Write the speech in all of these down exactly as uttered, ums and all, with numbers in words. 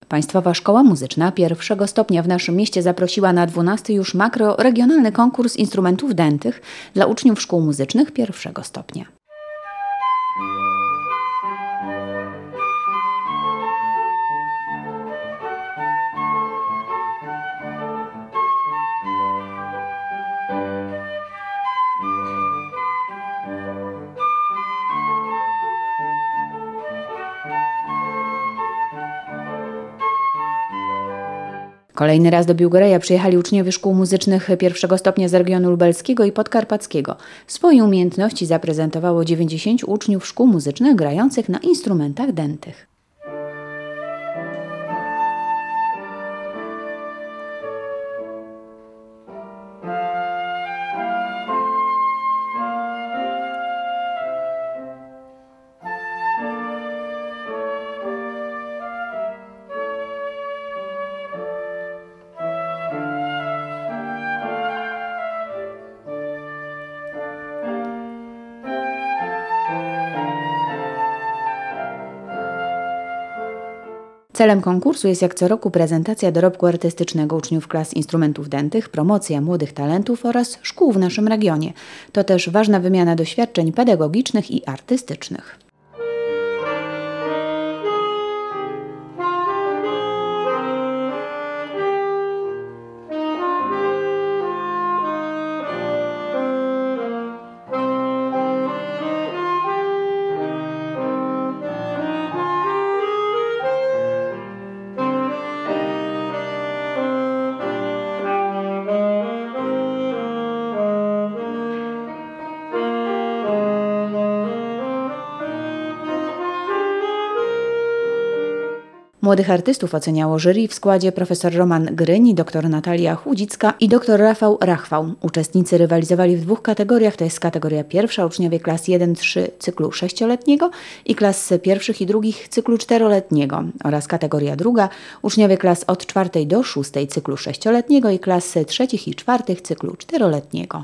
Państwowa Szkoła Muzyczna pierwszego stopnia w naszym mieście zaprosiła na dwunasty już makroregionalny konkurs instrumentów dętych dla uczniów szkół muzycznych pierwszego stopnia. Kolejny raz do Biłgoreja przyjechali uczniowie szkół muzycznych pierwszego stopnia z regionu lubelskiego i podkarpackiego. Swoje umiejętności zaprezentowało dziewięćdziesięciu uczniów szkół muzycznych grających na instrumentach dętych. Celem konkursu jest jak co roku prezentacja dorobku artystycznego uczniów klas instrumentów dętych, promocja młodych talentów oraz szkół w naszym regionie. To też ważna wymiana doświadczeń pedagogicznych i artystycznych. Młodych artystów oceniało jury w składzie profesor Roman Gryń, dr Natalia Chłudzicka i dr Rafał Rachwał. Uczestnicy rywalizowali w dwóch kategoriach, to jest kategoria pierwsza, uczniowie klas jeden trzy cyklu sześcioletniego i klas pierwszych i drugich cyklu czteroletniego oraz kategoria druga, uczniowie klas od czwartej do szóstej cyklu sześcioletniego i klas trzecich i czwartych cyklu czteroletniego.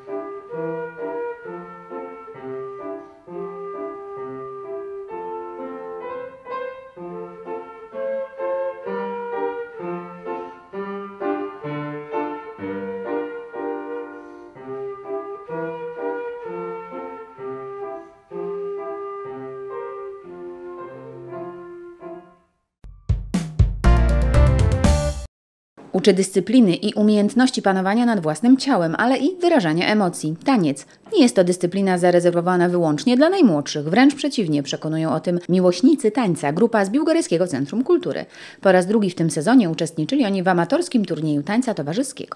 Uczy dyscypliny i umiejętności panowania nad własnym ciałem, ale i wyrażania emocji. Taniec nie jest to dyscyplina zarezerwowana wyłącznie dla najmłodszych. Wręcz przeciwnie, przekonują o tym miłośnicy tańca, grupa z Biłgorajskiego Centrum Kultury. Po raz drugi w tym sezonie uczestniczyli oni w amatorskim turnieju tańca towarzyskiego.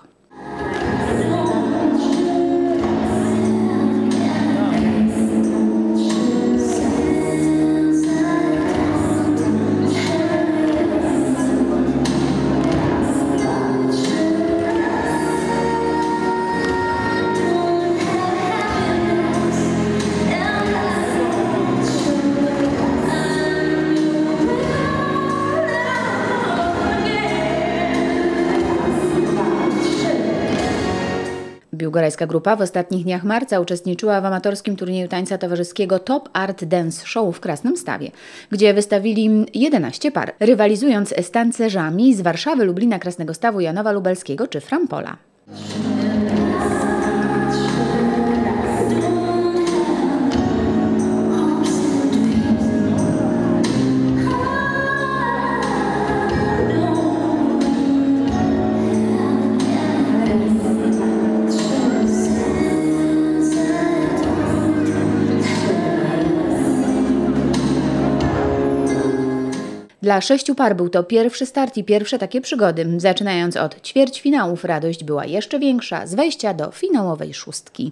Biłgorajska grupa w ostatnich dniach marca uczestniczyła w amatorskim turnieju tańca towarzyskiego Top Art Dance Show w Krasnymstawie, gdzie wystawili jedenaście par, rywalizując z tancerzami z Warszawy, Lublina, Krasnego Stawu, Janowa Lubelskiego czy Frampola. Dla sześciu par był to pierwszy start i pierwsze takie przygody. Zaczynając od ćwierćfinałów, radość była jeszcze większa z wejścia do finałowej szóstki.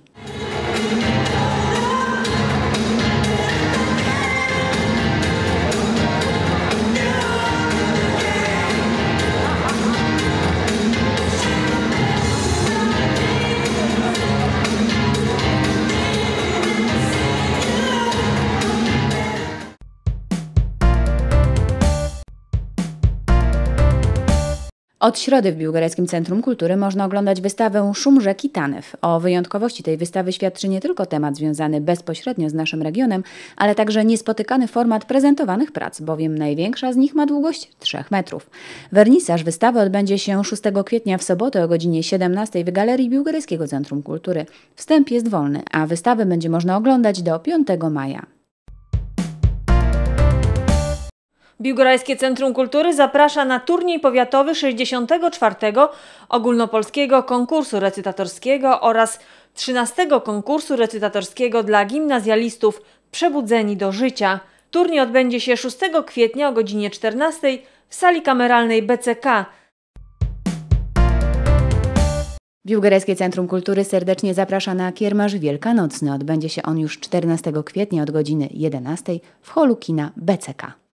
Od środy w Biłgorajskim Centrum Kultury można oglądać wystawę Szum rzeki Tanew. O wyjątkowości tej wystawy świadczy nie tylko temat związany bezpośrednio z naszym regionem, ale także niespotykany format prezentowanych prac, bowiem największa z nich ma długość trzech metrów. Wernisaż wystawy odbędzie się szóstego kwietnia w sobotę o godzinie siedemnastej w Galerii Biłgorajskiego Centrum Kultury. Wstęp jest wolny, a wystawę będzie można oglądać do piątego maja. Biłgorajskie Centrum Kultury zaprasza na turniej powiatowy sześćdziesiątego czwartego ogólnopolskiego konkursu recytatorskiego oraz trzynastego konkursu recytatorskiego dla gimnazjalistów Przebudzeni do życia. Turniej odbędzie się szóstego kwietnia o godzinie czternastej w sali kameralnej B C K. Biłgorajskie Centrum Kultury serdecznie zaprasza na kiermasz wielkanocny. Odbędzie się on już czternastego kwietnia od godziny jedenastej w holu kina B C K.